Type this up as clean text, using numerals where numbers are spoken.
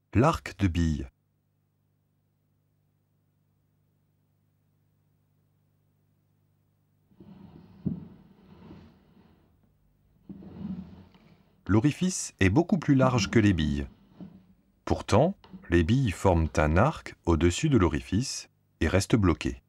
L'arc de bille. L'orifice est beaucoup plus large que les billes. Pourtant, les billes forment un arc au-dessus de l'orifice et restent bloquées.